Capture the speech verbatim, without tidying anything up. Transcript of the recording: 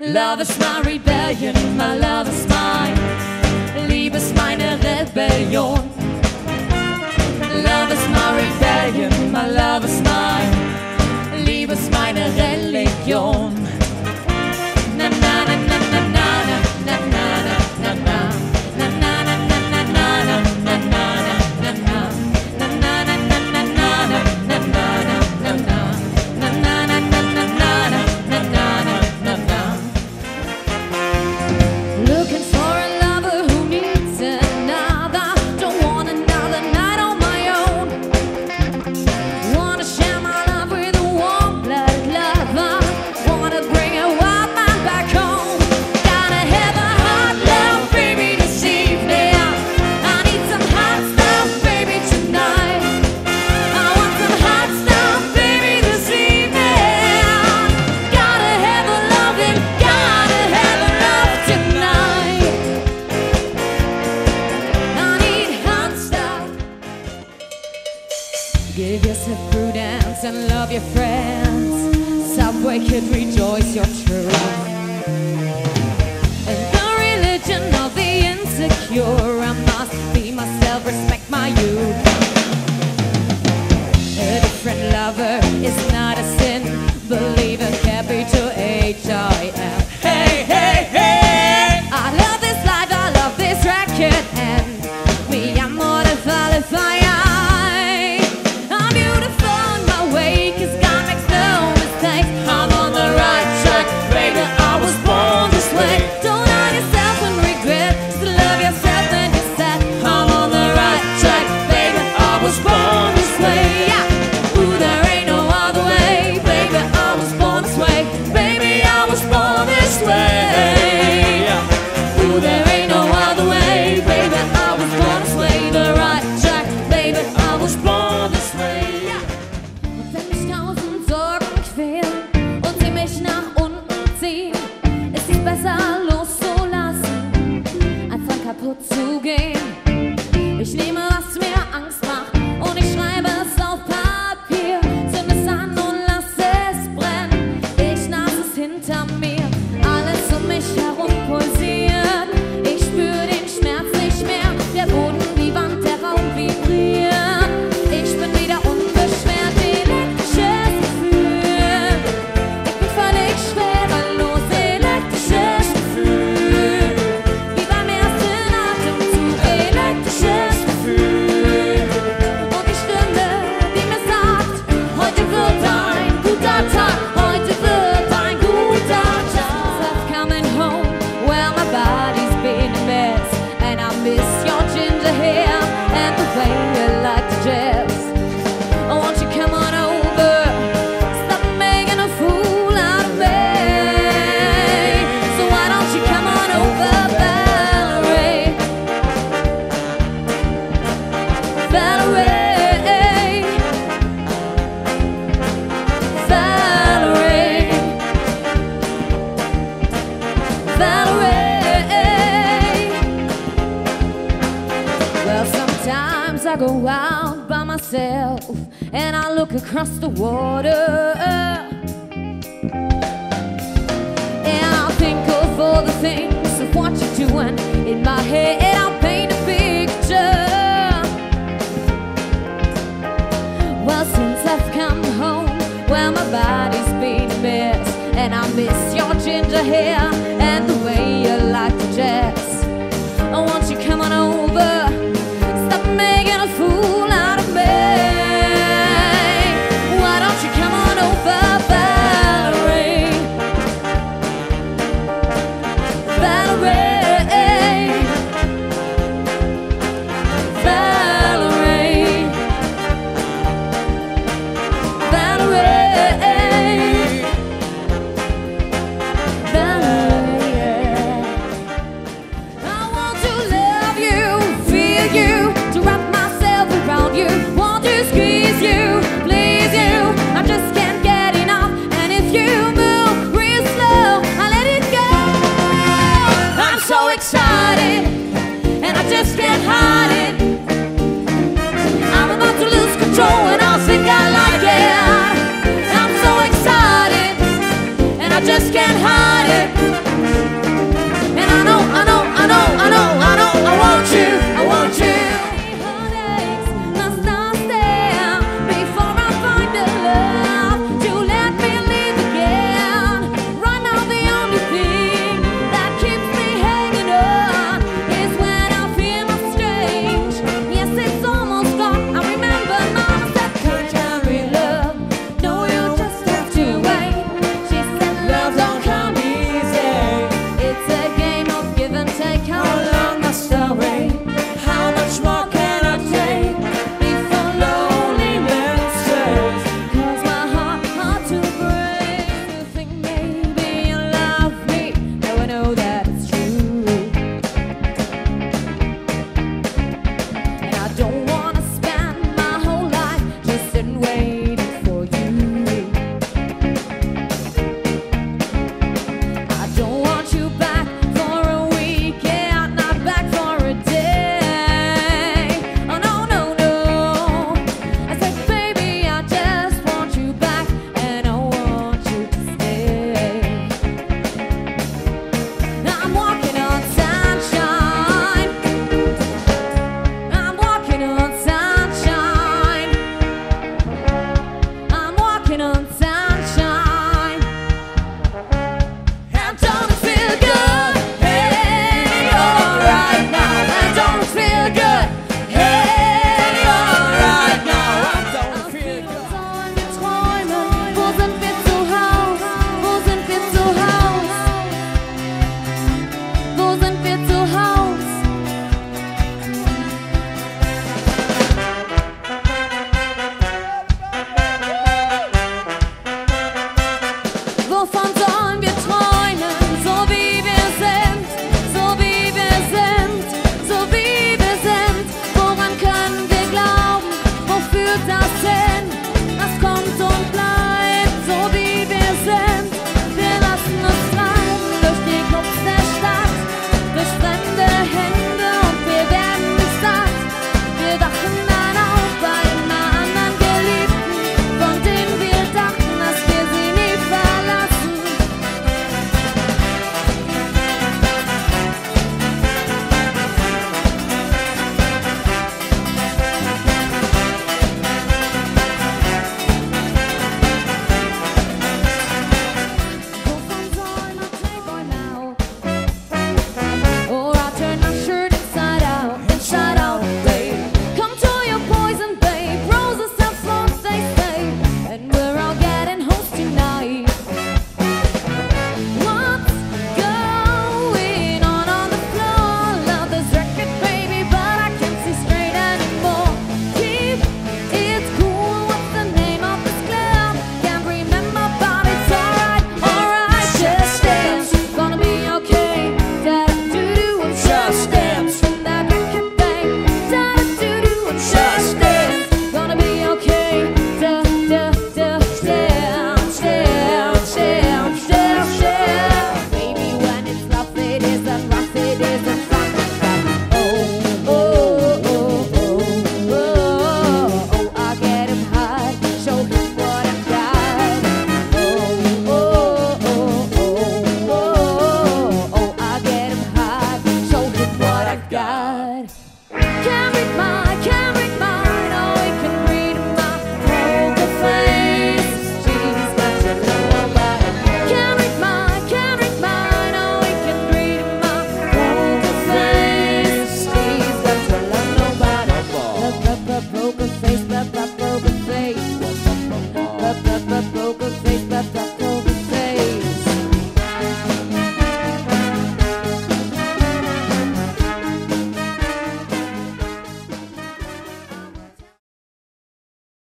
Love is my rebellion, my love is mine. Liebe ist meine Rebellion. Love is my rebellion, my love is mine. Liebe ist meine Religion. Na na na na na na na na na na na. Give yourself prudence and love your friends. Subway Kid, rejoice, you're true. And the religion of the insecure, I must be myself, respect my youth. A different lover is not a sin. Believe in capital H I M. Hey, hey, hey! I love this life, I love this racket, and mi amor de fale fire. Ich nehme, was mir Angst macht, und ich schreibe es auf Papier. Zünd es an und lass es brennen. Ich las es hinter mir, alles um mich herum pulsiert. Ich spüre den Schmerz nicht mehr, der Boden, die Wand, der Raum vibriert. Ich bin wieder unbeschwert, elektrisches Gefühl. Ich bin völlig schwerelos, elektrisches Gefühl. Wie beim ersten Atemzug, elektrisches Gefühl. Und die Stimme, die mir sagt, heute wird ein guter Tag, heute wird ein guter Tag. I've coming home, well my body's been a mess, and I miss your ginger hair and the way you like to dress. Oh, won't you come on over, stop making a fool out of me. So why don't you come on over, Valerie? Valerie, Valerie, Valerie. Well, sometimes I go out by myself and I look across the water, and I think of all the things of what you're doing. In my head I'll paint a picture. Well, since I've come home, well, my body's been a mess, and I miss your ginger hair and the way you like to dress. Oh, won't you come on over, stop making a fool out of me. Why don't you come on over, Valerie? Valerie, Valerie, Valerie, Valerie. can